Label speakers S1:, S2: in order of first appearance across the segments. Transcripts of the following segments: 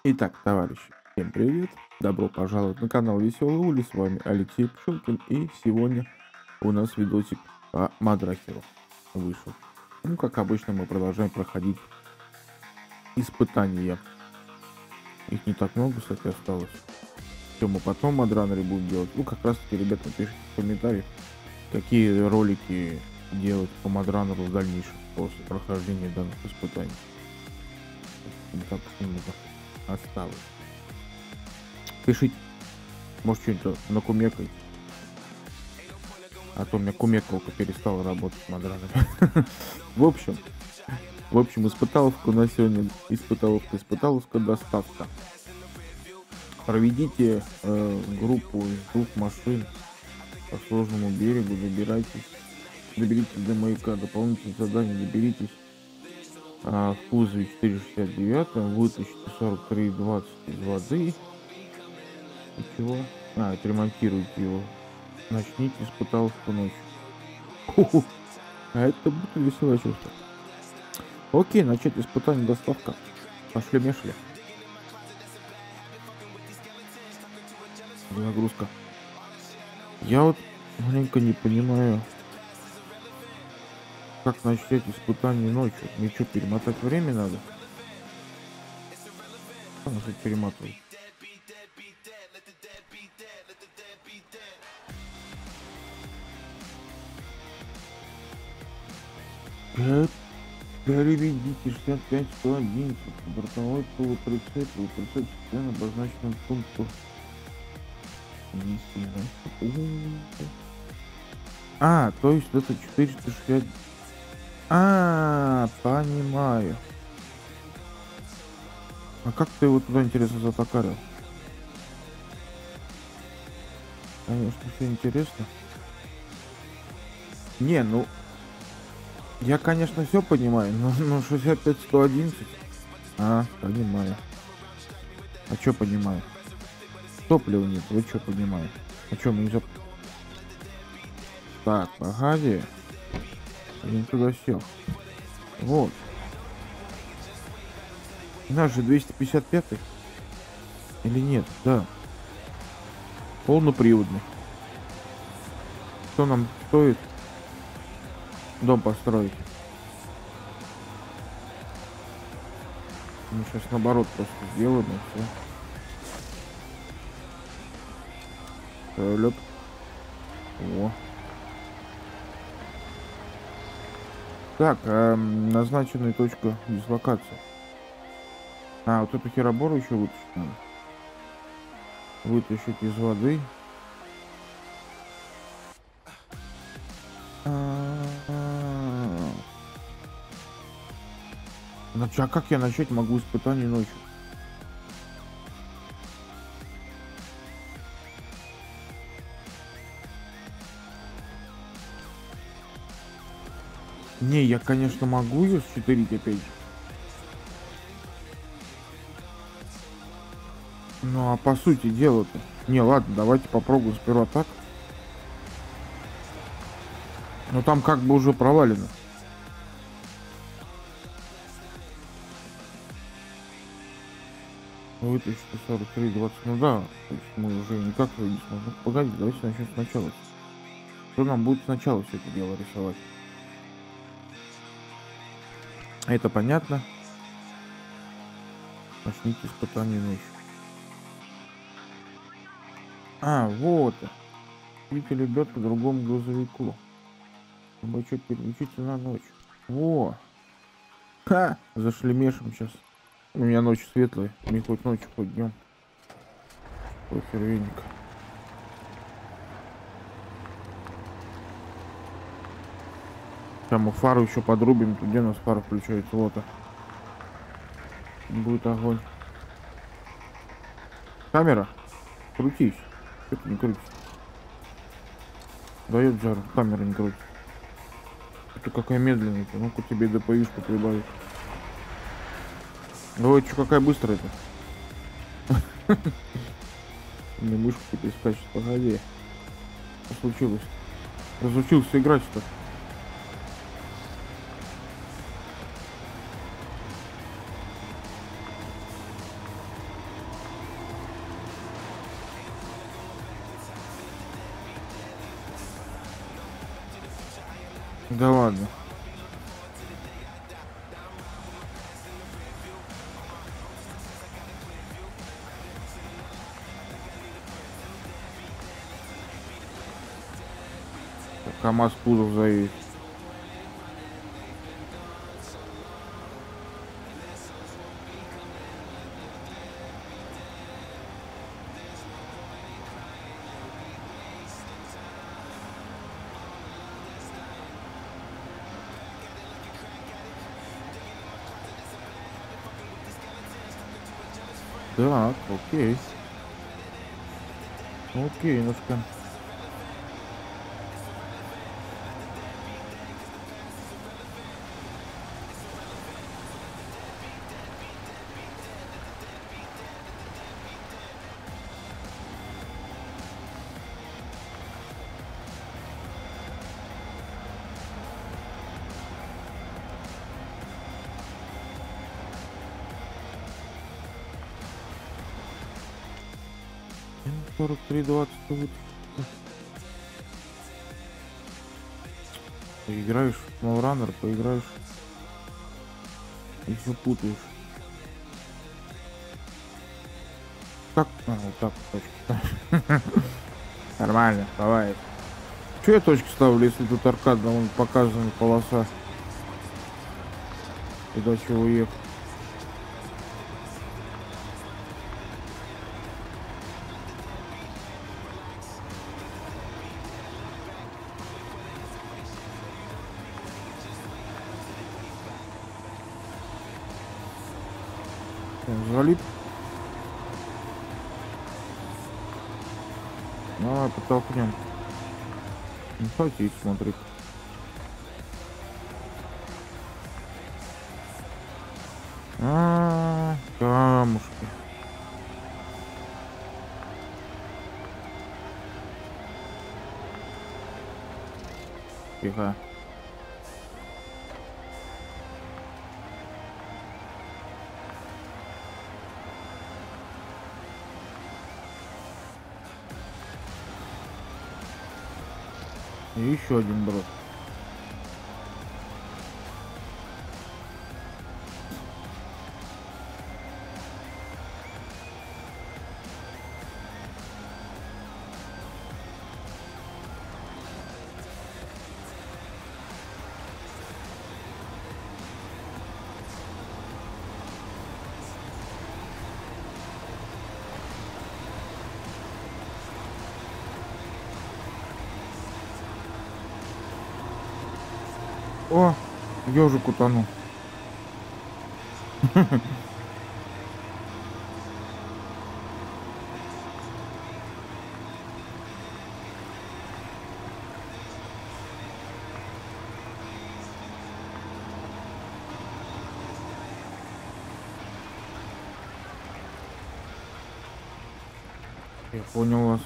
S1: Итак, товарищи, всем привет! Добро пожаловать на канал Веселый Ули. С вами Алексей Пшилкин. И сегодня у нас видосик по Мадрахеру вышел. Ну, как обычно, мы продолжаем проходить испытания. Их не так много, кстати, осталось. Что мы потом Мадранере будем делать? Ну, как раз таки, ребята, пишите в комментариях, какие ролики делать по Мадранеру в дальнейшем после прохождения данных испытаний. Не так уж немного осталось. Пишите, может, что-нибудь накумекайте. А то у меня кумекалка перестала работать с Мадранами. В общем, испыталовка у нас сегодня испыталовка доставка. Проведите группу из 2 машин по сложному берегу, доберитесь до маяка, дополнительное задание, доберитесь в кузове 469, вытащите 43,20 из воды. И чего? Отремонтируйте его. Начните испыталовку ночью. Ху-ху. А это будет веселое чувство. Окей, начать испытание доставка. Пошли-мешли. Загрузка. Я вот маленько не понимаю, как начать испытание ночью. Мне что, перемотать время надо? Что перематывать? Переведите 65 111 бортовой полуприцеп член обозначенным пункту. То есть это 460. Понимаю. А как ты его туда, интересно, затокарил? Конечно, все интересно. Не, ну... Я, конечно, все понимаю, но 65 111. Понимаю. А чё понимаю? Топлива нет, вы чё понимаете? А чё, мы не зап... Так, погоди. Я не туда сел. Вот. У нас же 255-й. Или нет? Да. Полноприводный. Что нам стоит дом построить? Мы сейчас наоборот просто сделаем и все. Лёп. О. Так, назначенная точка дислокации. Вот эту херобору еще вытащить надо. Вытащить из воды. А как я начать могу испытание ночью? Не, я, конечно, могу ее считырить опять же. Ну, а по сути дела-то... Не, ладно, давайте попробуем сперва так. Но там как бы уже провалено. Вытащить 43,20. Ну да, то есть мы уже никак его не сможем. Погоди, давайте начнем сначала. Что нам будет сначала все это дело рисовать? Это понятно. Начните испытание ночью. Вот. Видите, ребят, по другому грузовику. Бачок переключите на ночь. Во. Зашлемешим сейчас. У меня ночь светлая. Мне хоть ночью, хоть днем. Похер веник. Там мы фару еще подрубим. Тут где у нас фара включается? Вот. Будет огонь. Камера. Крутись. Что ты не крутишь? Дает жару. Камера не крутит. Это какая медленная-то. Ну-ка тебе ДПИшку прибавить. Ой, что какая быстрая-то. Мне мышку теперь скачет. Погоди. Что случилось? Разучился играть-то. Да ладно. КамАЗ кузов заедет. Так, окей. Окей, немножко. М, 43-20 вот. Поиграешь в SnowRunner, поиграешь и все путаешь. Как? А, вот так вот точки. Нормально, бывает. Че я точки ставлю, если тут аркадно, вон показана полоса. Куда чего ехать? Залип. Давай подтолкнем. Не хотите смотреть. Камушки. Тихо. И еще один брод. О, ежик утонул. Я понял вас.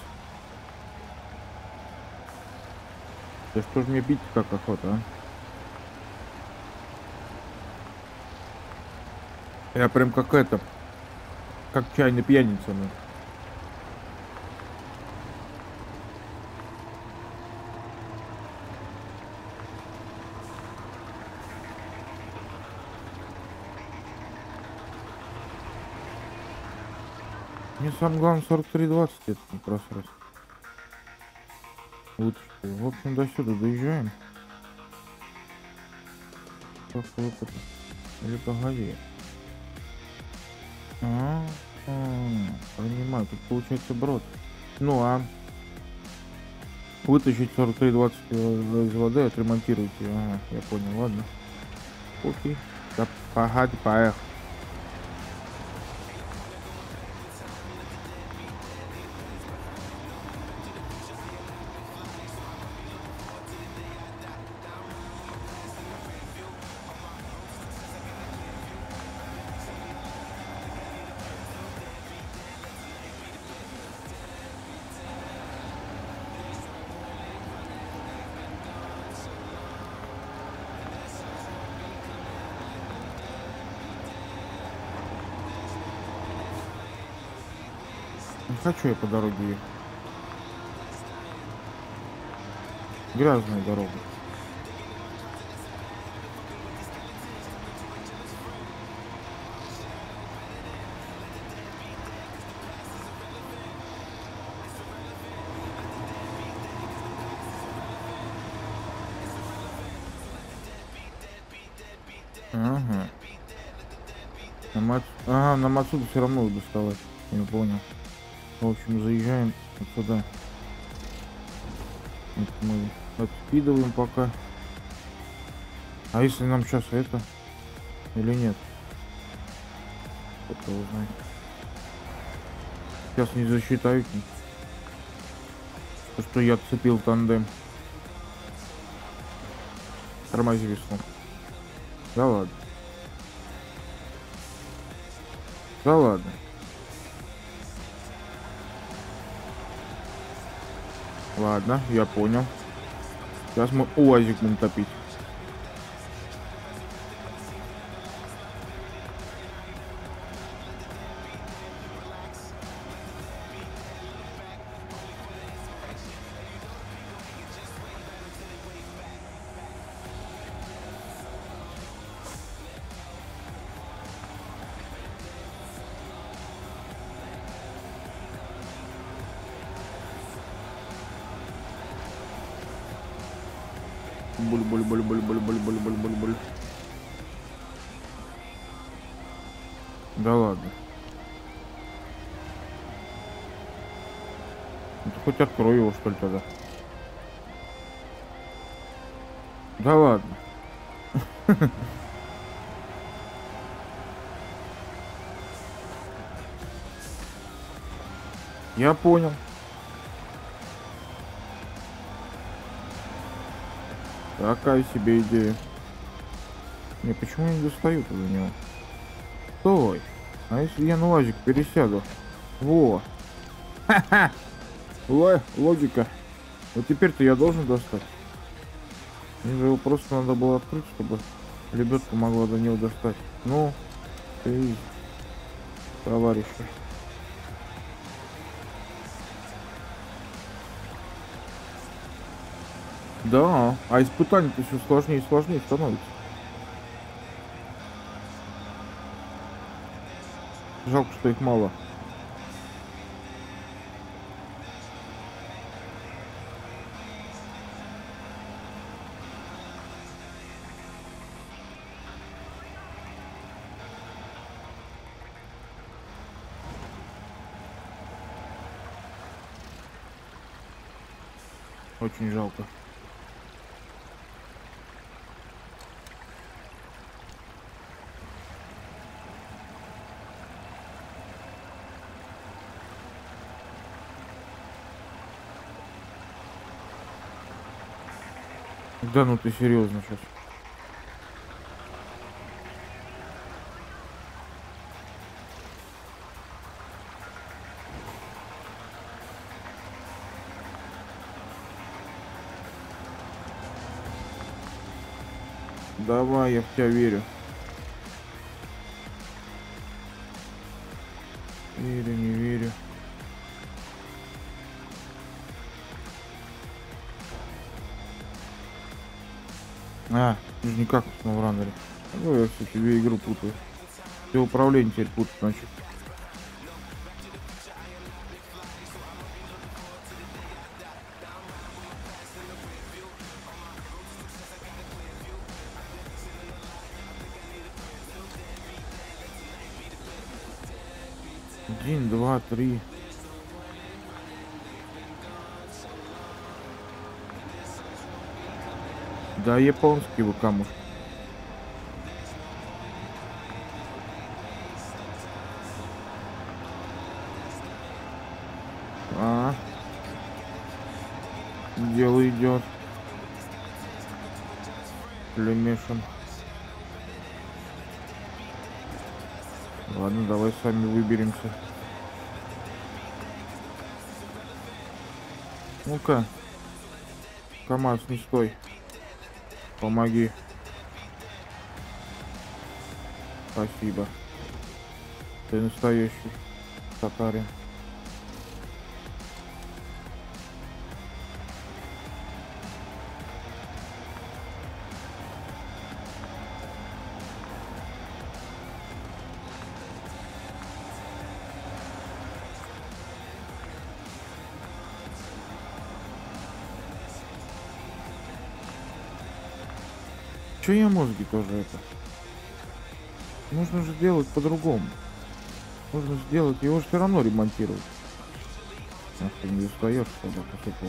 S1: Да что ж мне бить как охота, а? Я прям как это, как чайный пьяница, ну. Мне самое главное 43-20 это не просрать. Вот, в общем, до сюда доезжаем. Как это? Или погоди. Понимаю, тут получается брод. Ну а вытащить 43-20 из воды, отремонтируйте. Ага, я понял, ладно. Окей. Да, погоди, поехал. Не хочу я по дороге ехать. Грязная дорога. Ага. Ага, нам отсюда все равно доставать. Я понял. В общем, заезжаем вот сюда. Вот мы откидываем пока. А если нам сейчас это или нет? Кто знает. Сейчас не засчитают. Что я отцепил тандем. Тормози весну. Да ладно. Да ладно. Ладно, я понял. Сейчас мы УАЗик будем топить. Буль-буль-буль-буль-буль-буль-буль-буль-буль. Да ладно. Ну, ты хоть открой его, что ли, тогда. Да ладно. Я понял. Такая себе идея. Не, почему я не достаю из него? Стой. А если я на УАЗик пересяду? Во. Ха-ха. Логика. Вот теперь-то я должен достать. Мне же его просто надо было открыть, чтобы лебедка могла до него достать. Ну, ты, товарищи. Да, а испытание-то все сложнее и сложнее становится. Жалко, что их мало. Очень жалко. Да ну ты серьезно сейчас. Давай, я в тебя верю. Верю, не верю. А, ты же никак в SnowRunner. Ну, я, кстати, две игру путаю. Все управление теперь путать, значит. Один, два, три. Да, японский вы камушки. А, дело идет. Лемешем. Ладно, давай сами выберемся. Ну-ка. КамАЗ, не стой. Помоги. Спасибо. Ты настоящий татарин. Че я мозги тоже это? Нужно же делать по-другому. Нужно сделать, его же все равно ремонтировать. Ах, ты не устаешь, когда посыпал.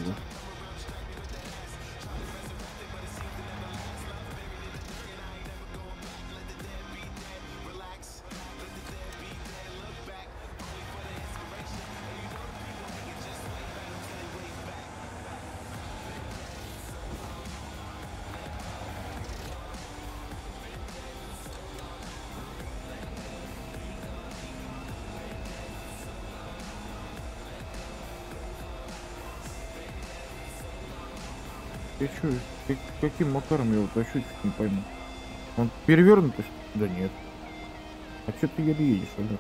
S1: Ты чё, каким макаром я его тащу, чуть не пойму. Он перевернутый, что ли? Да нет. А чё ты еле едешь, Олег?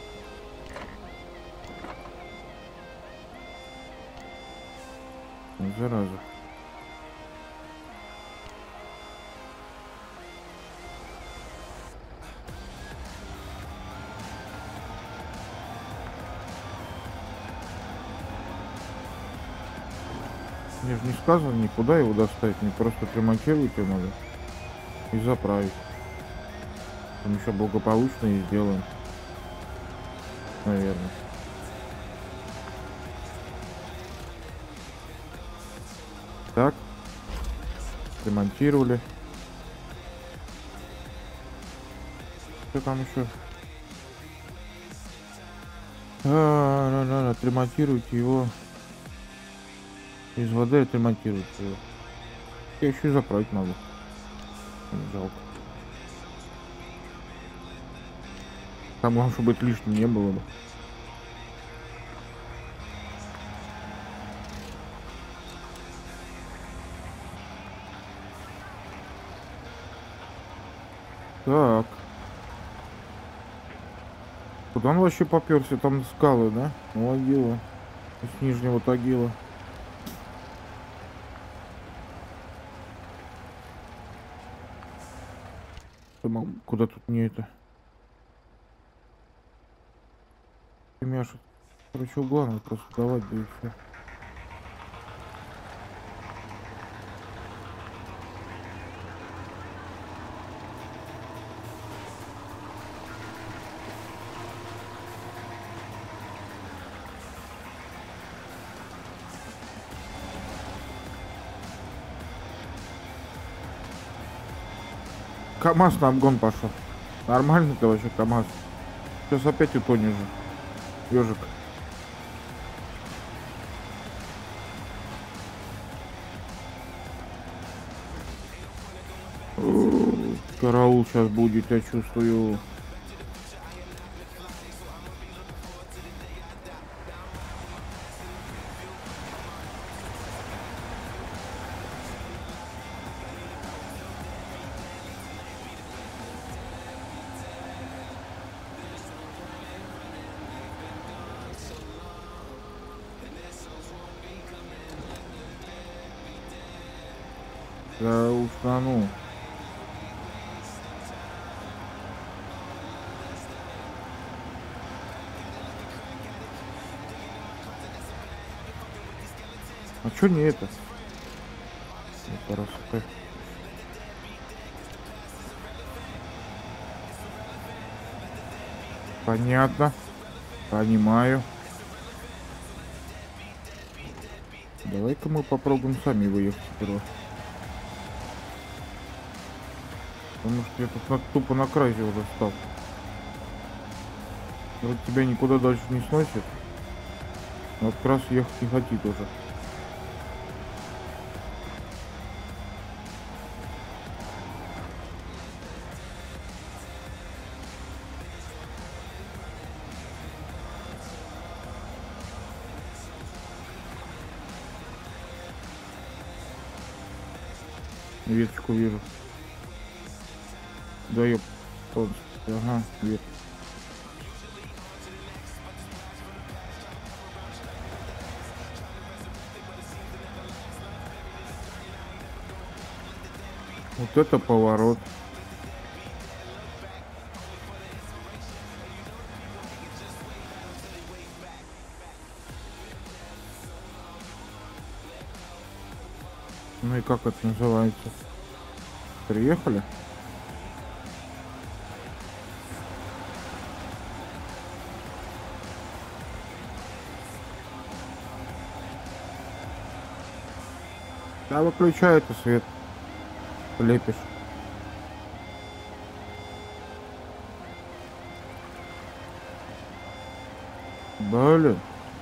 S1: Ну, зараза. Мне же не сказано никуда его доставить, мне просто отремонтировать его надо и заправить. Мы еще благополучно и сделаем, наверное. Так, ремонтировали. Что там еще? Отремонтируйте его. Из воды отремонтируйте его. Я еще и заправить надо. Жалко. Там главное, чтобы это лишним не было бы. Так. Куда он вообще попёрся? Там скалы, да? Могила. С Нижнего Тагила. Куда тут не это? Мяша. Короче, главное просто давать, да и все. КамАЗ на обгон пошел. Нормально ты вообще, КамАЗ. Сейчас опять утонешь же. Ёжик. Караул сейчас будет, я чувствую. Да уж, да ну. А чё не это? Это раз. Понятно. Понимаю. Давай-ка мы попробуем сами выехать сперва. Потому что я тут тупо на кразе уже стал. Вроде тебя никуда дальше не сносит. Но как раз ехать не хотит уже. Веточку вижу. Да ёп. Ага, ветка. Вот это поворот. Ну и как это называется? Приехали? Да выключай ты свет. Лепишь. Блин.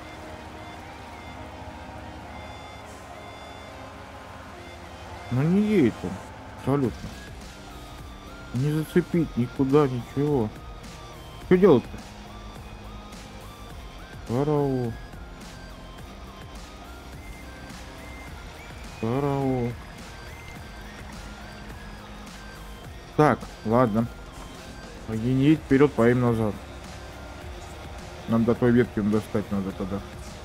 S1: Ну не едет он. Абсолютно. Не зацепить никуда, ничего. Что делать-то? Караул. Караул. Так, ладно. Не едь вперед, поим назад. Нам до той ветки достать надо тогда.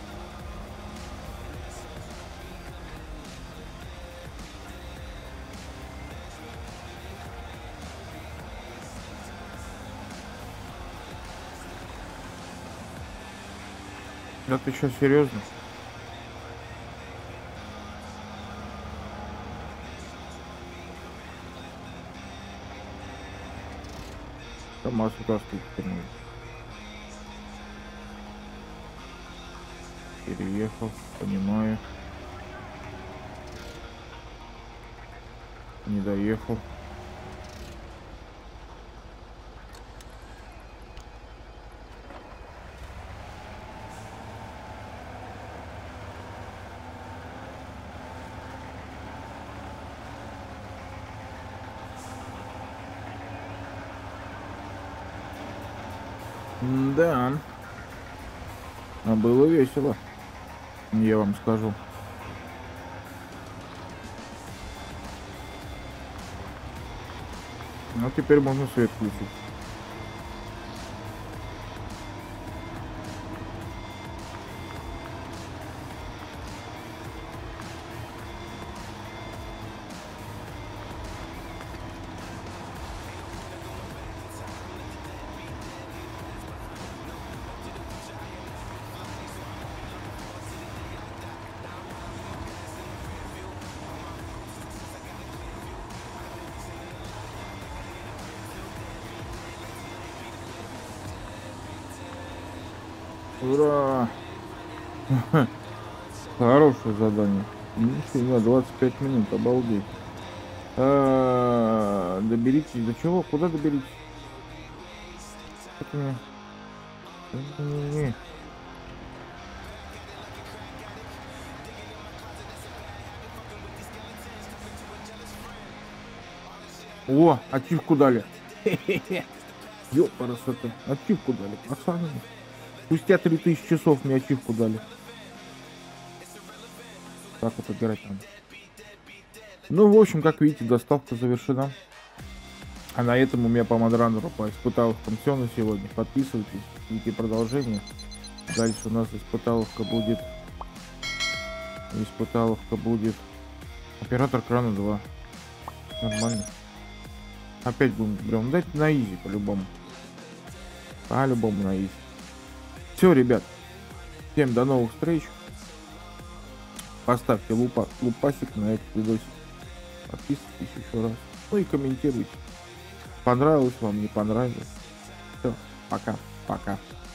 S1: Да ты что, серьезно? КамАЗ утаскивает вперед. Переехал, понимаю. Не доехал. Да. А было весело. Я вам скажу. Ну теперь можно свет включить. Ура! Хорошее задание. Нифига, 25 минут, обалдеть. Доберитесь. До чего? Куда доберитесь? Это мне... Не-не-не. О, ачивку дали. Ёпарасоте. Ачивку дали, пацаны. Спустя 3000 часов мне ачивку дали. Так вот играть надо. Ну, в общем, как видите, доставка завершена. А на этом у меня по модранеру, по испыталовкам все на сегодня. Подписывайтесь, ждите продолжение. Дальше у нас испыталовка будет... Оператор крана 2. Нормально. Опять будем прям дать на изи по-любому. По-любому на изи. Все, ребят. Всем до новых встреч. Поставьте лупасик на этот видосик. Подписывайтесь еще раз. Ну и комментируйте. Понравилось вам, не понравилось. Все, пока.